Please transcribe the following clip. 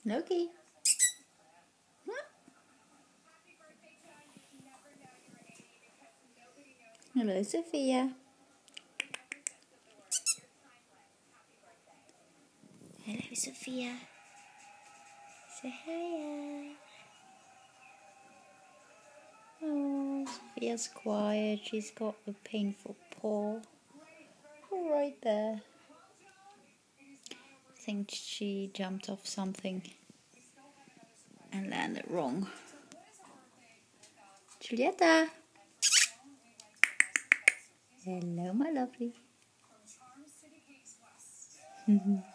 Loki. Hello, Sophia. Hello, Sophia. Say hiya. Oh, Sophia's quiet. She's got a painful paw right there. I think she jumped off something and landed wrong. Julieta. Hello, my lovely.